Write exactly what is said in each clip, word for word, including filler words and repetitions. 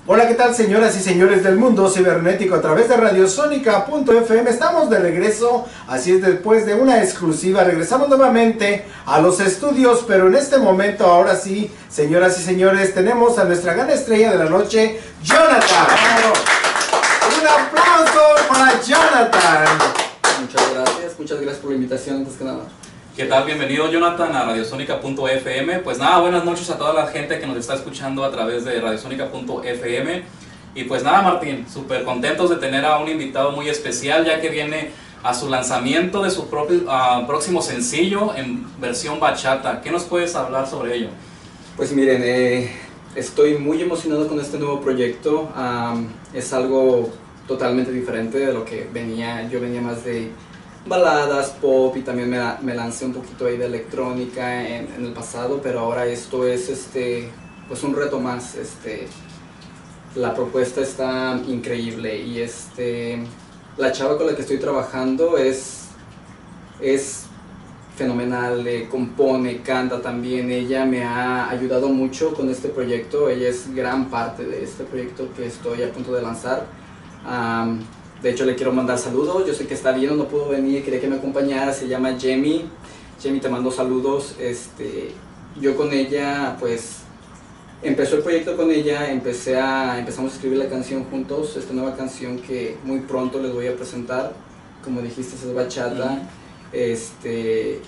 Hola, ¿qué tal, señoras y señores del mundo cibernético a través de radiosónica punto f m? Estamos de regreso, así es, después de una exclusiva, regresamos nuevamente a los estudios, pero en este momento, ahora sí, señoras y señores, tenemos a nuestra gran estrella de la noche, Jonathan. Un aplauso para Jonathan. Muchas gracias, muchas gracias por la invitación, antes que nada. ¿Qué tal? Bienvenido, Jonathan, a radiosónica punto f m. Pues nada, buenas noches a toda la gente que nos está escuchando a través de radiosónica punto f m. Y pues nada, Martín, súper contentos de tener a un invitado muy especial, ya que viene a su lanzamiento de su propio, uh, próximo sencillo en versión bachata. ¿Qué nos puedes hablar sobre ello? Pues miren, eh, estoy muy emocionado con este nuevo proyecto. Um, es algo totalmente diferente de lo que venía. Yo venía más de baladas, pop, y también me, me lancé un poquito ahí de electrónica en, en el pasado, pero ahora esto es este, pues un reto más. Este, la propuesta está increíble y este, la chava con la que estoy trabajando es, es fenomenal, eh, compone, canta también. Ella me ha ayudado mucho con este proyecto, ella es gran parte de este proyecto que estoy a punto de lanzar. Um, De hecho, le quiero mandar saludos. Yo sé que está bien, no pudo venir, quería que me acompañara. Se llama Jemmy. Jemmy, te mando saludos. Este, yo con ella, pues, empezó el proyecto con ella. Empecé a, empezamos a escribir la canción juntos. Esta nueva canción que muy pronto les voy a presentar. Como dijiste, es bachata. Mm. Este,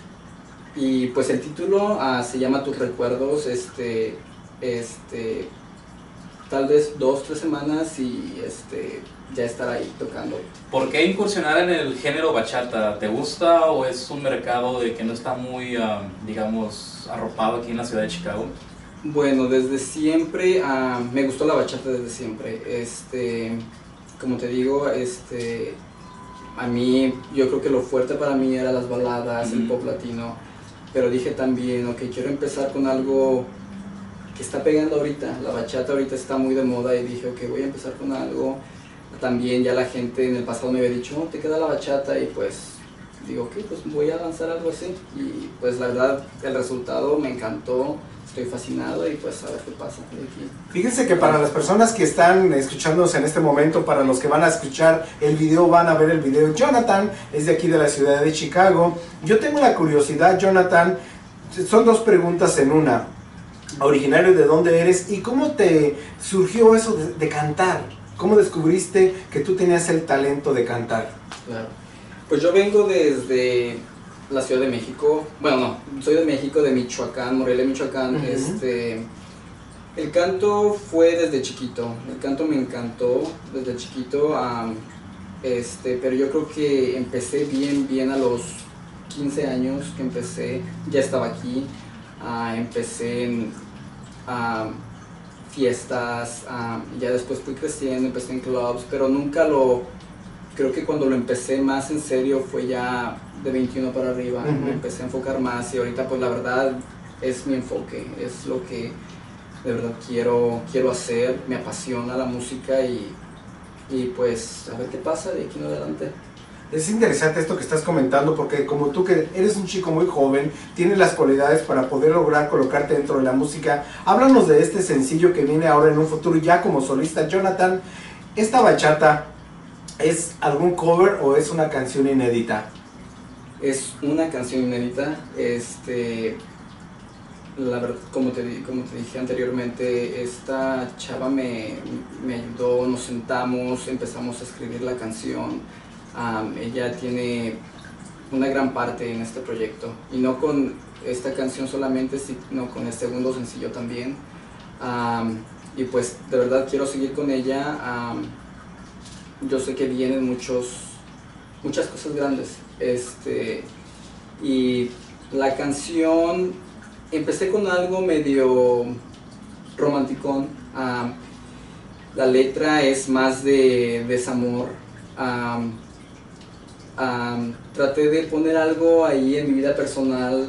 y pues el título uh, se llama Tus Recuerdos. Este, este, tal vez dos, tres semanas y este, ya estar ahí tocando. ¿Por qué incursionar en el género bachata? ¿Te gusta o es un mercado de que no está muy, uh, digamos, arropado aquí en la ciudad de Chicago? Bueno, desde siempre, uh, me gustó la bachata desde siempre. Este, como te digo, este, a mí, yo creo que lo fuerte para mí era las baladas, mm-hmm. el pop latino, pero dije también, ok, quiero empezar con algo que está pegando ahorita. La bachata ahorita está muy de moda y dije, ok, voy a empezar con algo. También ya la gente en el pasado me había dicho, oh, te queda la bachata, y pues digo, ok, pues voy a lanzar algo así. Y pues la verdad, el resultado me encantó, estoy fascinado y pues a ver qué pasa aquí. Fíjense que para las personas que están escuchándonos en este momento, para los que van a escuchar el video, van a ver el video. Jonathan es de aquí de la ciudad de Chicago. Yo tengo la curiosidad, Jonathan, son dos preguntas en una. Originario, ¿de dónde eres? ¿Y cómo te surgió eso de, de cantar? ¿Cómo descubriste que tú tenías el talento de cantar? Claro. Pues yo vengo desde la Ciudad de México. Bueno, no, soy de México, de Michoacán, Morelia, Michoacán. Uh-huh. Este, el canto fue desde chiquito. El canto me encantó desde chiquito. Um, este, pero yo creo que empecé bien, bien a los quince años que empecé. Ya estaba aquí. Uh, empecé en uh, fiestas, uh, ya después fui creciendo, empecé en clubs, pero nunca lo, creo que cuando lo empecé más en serio fue ya de veintiuno para arriba. Uh-huh. Me empecé a enfocar más y ahorita pues la verdad es mi enfoque, es lo que de verdad quiero, quiero hacer, me apasiona la música y, y pues a ver qué pasa de aquí en adelante. Es interesante esto que estás comentando porque como tú que eres un chico muy joven, tienes las cualidades para poder lograr colocarte dentro de la música. Háblanos de este sencillo que viene ahora en un futuro ya como solista, Jonathan. ¿Esta bachata es algún cover o es una canción inédita? Es una canción inédita. Este, la verdad, como te, como te dije anteriormente, esta chava me, me ayudó, nos sentamos, empezamos a escribir la canción. Um, ella tiene una gran parte en este proyecto y no con esta canción solamente, sino con el segundo sencillo también. Um, y pues de verdad quiero seguir con ella. Um, yo sé que vienen muchos, muchas cosas grandes. Este, y la canción, empecé con algo medio romanticón. Um, la letra es más de desamor. Um, Um, traté de poner algo ahí en mi vida personal,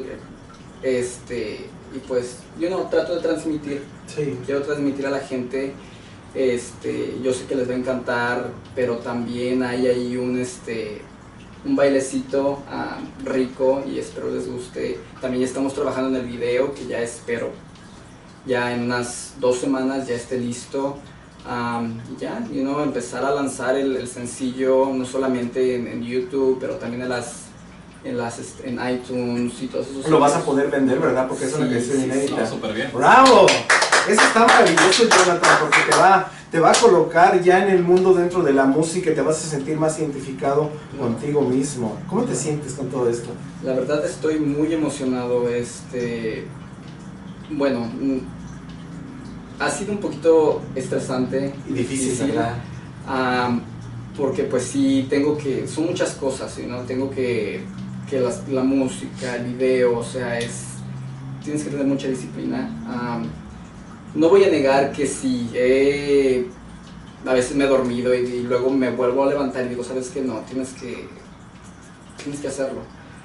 este, y pues yo no trato de transmitir, sí. Quiero transmitir a la gente, este, yo sé que les va a encantar, pero también hay ahí un, este, un bailecito um, rico y espero les guste. También estamos trabajando en el video que ya espero, ya en unas dos semanas ya esté listo. Um, y ya, you know, empezar a lanzar el, el sencillo no solamente en, en YouTube, pero también en las, en las en iTunes y todos esos. Lo vas a poder vender, ¿verdad? Porque es sí, una canción sí, inédita. Sí, súper bien. ¡Bravo! Eso está maravilloso, Jonathan, porque te va, te va a colocar ya en el mundo dentro de la música y te vas a sentir más identificado no. contigo mismo. ¿Cómo te sientes con todo esto? La verdad estoy muy emocionado. Este, bueno, ha sido un poquito estresante y difícil, difícil ¿verdad? Um, porque pues sí, tengo que, son muchas cosas, ¿no? Tengo que, que las, la música, el video, o sea, es, tienes que tener mucha disciplina. Um, no voy a negar que sí, eh, a veces me he dormido y, y luego me vuelvo a levantar y digo, ¿sabes qué? No, tienes que, tienes que hacerlo.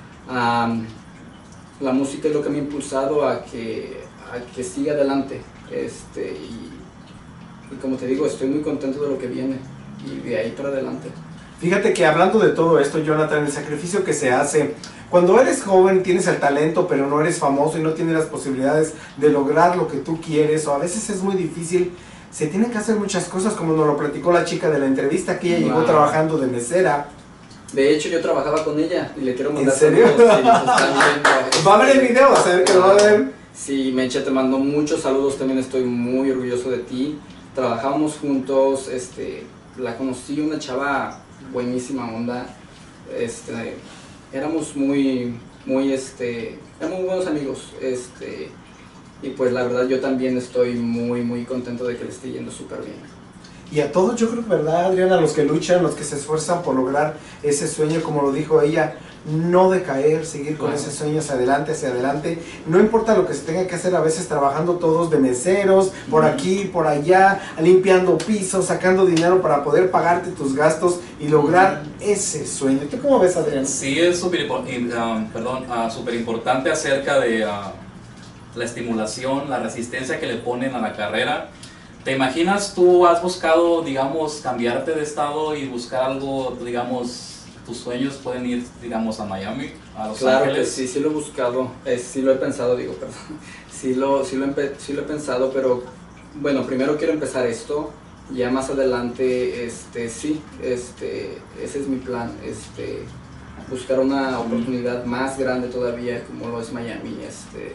Um, la música es lo que me ha impulsado a que, a que siga adelante. Este, y, y como te digo, estoy muy contento de lo que viene y de ahí para adelante. Fíjate que hablando de todo esto, Jonathan, el sacrificio que se hace, cuando eres joven tienes el talento pero no eres famoso y no tienes las posibilidades de lograr lo que tú quieres, o a veces es muy difícil, se tienen que hacer muchas cosas, como nos lo platicó la chica de la entrevista, que ella wow. llegó trabajando de mesera. De hecho, yo trabajaba con ella y le quiero mandar ¿En serio? saludos. Sí, viendo, va a ver el video, vas a ver que lo va a ver. Sí, Mecha, te mando muchos saludos, también estoy muy orgulloso de ti. Trabajábamos juntos, este, la conocí, una chava buenísima onda, este, éramos muy, muy, este, éramos muy buenos amigos, este, y pues la verdad yo también estoy muy, muy contento de que le esté yendo súper bien. Y a todos, yo creo que, ¿verdad, Adriana? Los que luchan, los que se esfuerzan por lograr ese sueño, como lo dijo ella, no decaer, seguir con Claro. ese sueño hacia adelante, hacia adelante. No importa lo que se tenga que hacer, a veces trabajando todos de meseros, por aquí, por allá, limpiando pisos, sacando dinero para poder pagarte tus gastos y lograr ese sueño. ¿Tú cómo ves, Adriana? Sí, es súper um, perdón, uh, súper importante acerca de uh, la estimulación, la resistencia que le ponen a la carrera. ¿Te imaginas, tú has buscado, digamos, cambiarte de estado y buscar algo, digamos, tus sueños pueden ir, digamos, a Miami, a Los claro Ángeles? Que sí, sí lo he buscado, eh, sí lo he pensado, digo, perdón, sí lo, sí, lo he, sí lo he pensado, pero bueno, primero quiero empezar esto, ya más adelante, este, sí, este, ese es mi plan, este, buscar una oportunidad más grande todavía, como lo es Miami, este,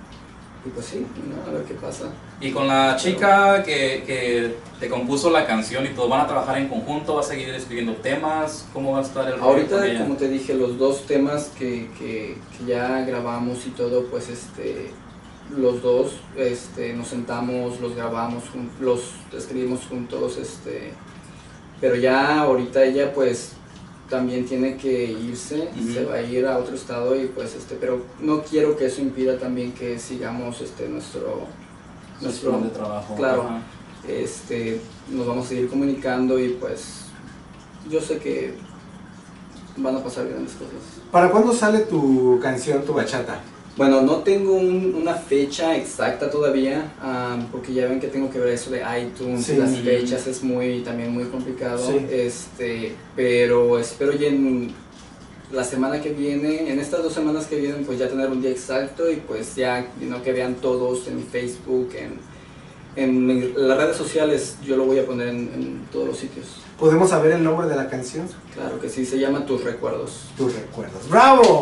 y pues sí, ¿no? A ver qué pasa. Y con la chica que, que te compuso la canción y todo, ¿van a trabajar en conjunto? ¿Vas a seguir escribiendo temas? ¿Cómo va a estar el rollo ahorita, con ella? Como te dije, los dos temas que, que, que ya grabamos y todo, pues este, los dos este, nos sentamos, los grabamos, los escribimos juntos, este, pero ya ahorita ella pues también tiene que irse, uh-huh. se va a ir a otro estado y pues este, pero no quiero que eso impida también que sigamos este nuestro nuestro plan de trabajo. Claro, uh-huh. este, nos vamos a seguir comunicando y pues yo sé que van a pasar grandes cosas. ¿Para cuándo sale tu canción, tu bachata? Bueno, no tengo un, una fecha exacta todavía, um, porque ya ven que tengo que ver eso de iTunes, sí. Las fechas es muy, también muy complicado, sí. este, pero espero ya en la semana que viene, en estas dos semanas que vienen, pues ya tener un día exacto y pues ya, you know, que vean todos en mi Facebook, en, en, en las redes sociales, yo lo voy a poner en, en todos los sitios. ¿Podemos saber el nombre de la canción? Claro que sí, se llama Tus Recuerdos. Tus Recuerdos. ¡Bravo!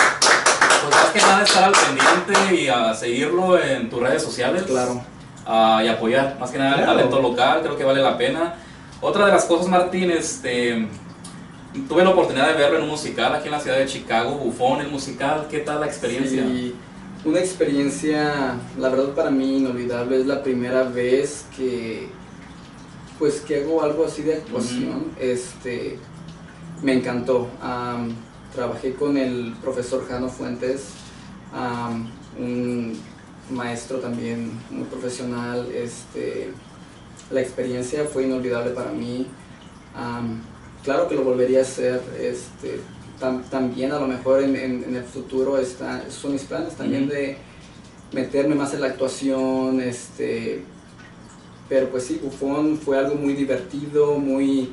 Pues más que nada estar al pendiente y a seguirlo en tus redes sociales. Claro. Uh, y apoyar, más que nada claro. El talento local, creo que vale la pena. Otra de las cosas, Martín, este, tuve la oportunidad de verlo en un musical aquí en la ciudad de Chicago, Bufón, el musical. ¿Qué tal la experiencia? Sí, una experiencia, la verdad para mí inolvidable. Es la primera vez que, pues, que hago algo así de actuación. Uh-huh. Este, me encantó. Um, Trabajé con el profesor Jano Fuentes, um, un maestro también muy profesional. Este, la experiencia fue inolvidable para mí. Um, claro que lo volvería a hacer. Este, tam, también a lo mejor en, en, en el futuro está, son mis planes también uh-huh. de meterme más en la actuación. Este, pero pues sí, Bufón fue algo muy divertido, muy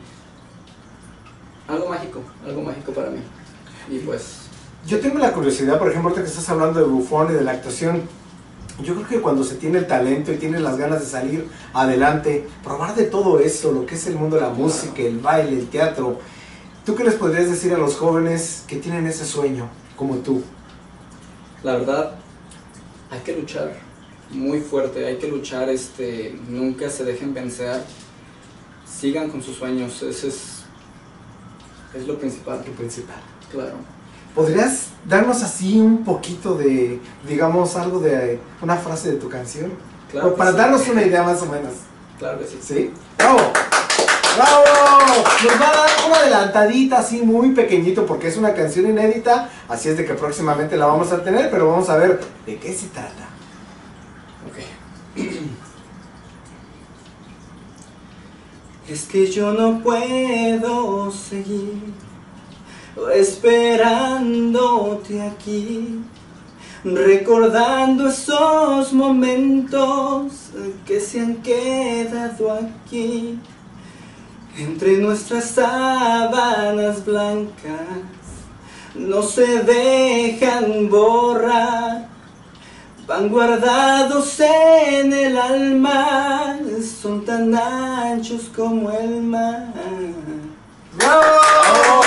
algo mágico, algo mágico para mí. Y pues yo tengo la curiosidad, por ejemplo, ahorita que estás hablando de Bufón y de la actuación, yo creo que cuando se tiene el talento y tienes las ganas de salir adelante, probar de todo eso, lo que es el mundo de la música, el baile, el teatro, ¿tú qué les podrías decir a los jóvenes que tienen ese sueño, como tú? La verdad, hay que luchar muy fuerte, hay que luchar, este, nunca se dejen vencer, sigan con sus sueños, ese es, es lo principal. Lo principal. Claro. ¿Podrías darnos así un poquito de, digamos, algo de una frase de tu canción? Claro. Para sí. darnos una idea más o menos. Claro que sí. ¿Sí? ¡Bravo! ¡Bravo! Nos va a dar una adelantadita así muy pequeñito porque es una canción inédita, así es de que próximamente la vamos a tener, pero vamos a ver de qué se trata. Ok. Es que yo no puedo seguir esperándote aquí, recordando esos momentos que se han quedado aquí, entre nuestras sábanas blancas, no se dejan borrar, van guardados en el alma, son tan anchos como el mar. ¡Bravo!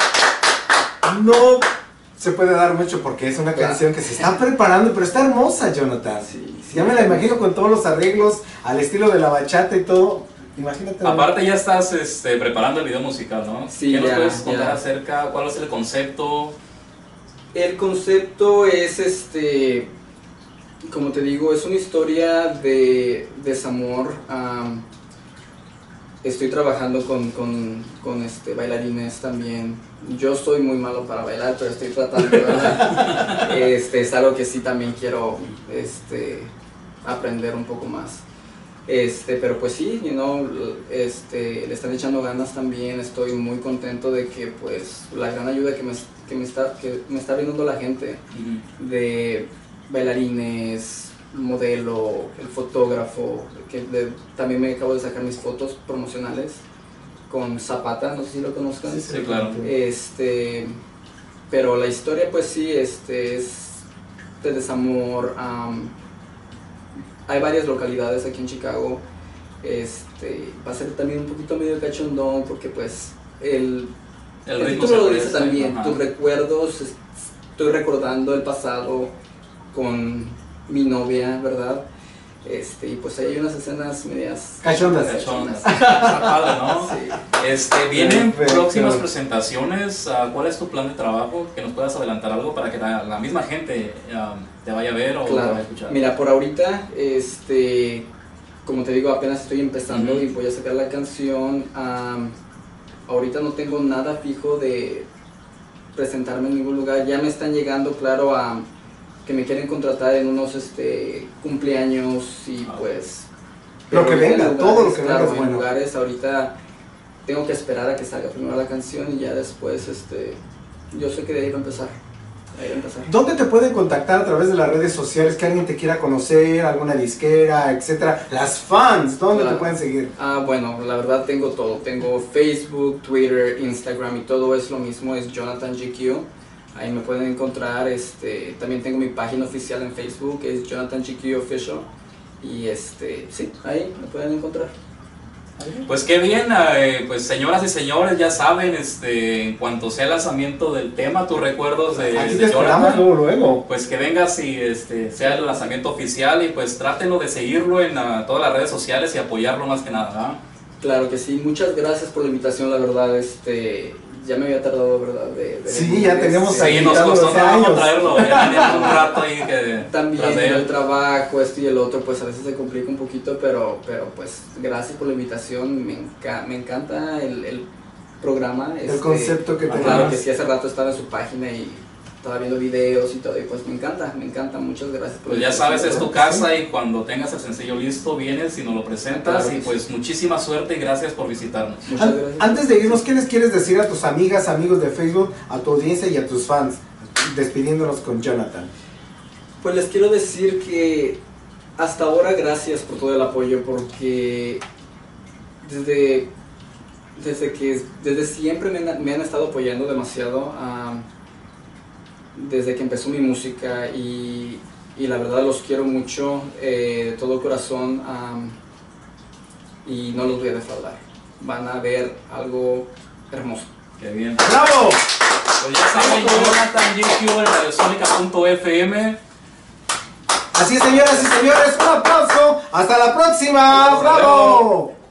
No se puede dar mucho porque es una canción que se está preparando, pero está hermosa, Jonathan. Sí, sí, ya me la imagino con todos los arreglos al estilo de la bachata y todo. Imagínate. Aparte ya estás este, preparando el video musical, ¿no? Sí, ¿Qué nos ya, puedes contar ya. acerca? ¿Cuál es el concepto? El concepto es, este, como te digo, es una historia de desamor. Um, estoy trabajando con, con, con este, bailarines también. Yo soy muy malo para bailar, pero estoy tratando, ¿verdad? Este, es algo que sí también quiero este, aprender un poco más. Este, pero pues sí, you know, este, le están echando ganas también. Estoy muy contento de que pues la gran ayuda que me, que me, está, que me está brindando la gente, uh-huh. de bailarines, modelo, el fotógrafo, que de, también me acabo de sacar mis fotos promocionales con Zapata, no sé si lo conozcan. Sí, sí, claro. Este, pero la historia pues sí, este, es de desamor. Um, hay varias localidades aquí en Chicago. Este, va a ser también un poquito medio cachondón porque pues el, el, el ritmo título se lo dice también, ajá. tus recuerdos, estoy recordando el pasado con mi novia, ¿verdad? Este, y pues hay unas escenas medias cachondas. Cachondas. Está padre, ¿no? Sí. Este, vienen Perfecto. próximas presentaciones. ¿Cuál es tu plan de trabajo? Que nos puedas adelantar algo para que la, la misma gente um, te vaya a ver o claro. te vaya a escuchar. Mira, por ahorita, este, como te digo, apenas estoy empezando uh-huh. y voy a sacar la canción. Um, ahorita no tengo nada fijo de presentarme en ningún lugar. Ya me están llegando, claro, a que me quieren contratar en unos este, cumpleaños y pues... Lo que venga, lugares, todo lo que claro, venga es en bueno. lugares ahorita tengo que esperar a que salga primero la canción y ya después, este, yo sé que de ahí va a empezar. Ahí va a empezar. ¿Dónde te pueden contactar a través de las redes sociales? Que alguien te quiera conocer, alguna disquera, etcétera. Las fans, ¿dónde Claro. te pueden seguir? Ah, bueno, la verdad tengo todo. Tengo Facebook, Twitter, Instagram y todo es lo mismo, es Jonathan G Q. Ahí me pueden encontrar. Este, también tengo mi página oficial en Facebook, es Jonathan G Q Official. Y este, sí, ahí me pueden encontrar. Pues qué bien, eh, pues señoras y señores, ya saben, este, en cuanto sea el lanzamiento del tema, tus recuerdos de, Aquí de te esperamos Jonathan, luego, luego. pues que vengas y este, sea el lanzamiento oficial y pues trátenlo de seguirlo en uh, todas las redes sociales y apoyarlo más que nada, ¿verdad? Claro que sí, muchas gracias por la invitación, la verdad, este, ya me había tardado, ¿verdad? De, de Sí, ya teníamos este, Sí, nos costó trabajo traerlo, ya tenía un rato ahí que también tras de él. el trabajo, esto y el otro, pues a veces se complica un poquito, pero, pero pues gracias por la invitación, me, enca me encanta el, el programa. El este, concepto que ah, tenemos. Claro que sí, hace rato estaba en su página y estaba viendo videos y todo, y pues me encanta, me encanta, muchas gracias por Pues la ya sabes, es tu invitación. casa y cuando tengas el sencillo listo vienes y nos lo presentas. Claro que Y pues sí. muchísima suerte y gracias por visitarnos. Muchas An gracias. antes de irnos, ¿qué les quieres decir a tus amigas, amigos de Facebook, a tu audiencia y a tus fans? Despidiéndonos con Jonathan. Pues les quiero decir que hasta ahora gracias por todo el apoyo, porque desde, desde que desde siempre me han, me han estado apoyando demasiado, um, desde que empezó mi música, y y la verdad los quiero mucho, eh, de todo corazón, um, y no los voy a defraudar. Van a ver algo hermoso. Qué bien. ¡Bravo! Pues ya saben, Jonathan J Q en radiosonica punto f m. Así es, señoras y señores, un aplauso. Hasta la próxima. Hasta ¡Bravo!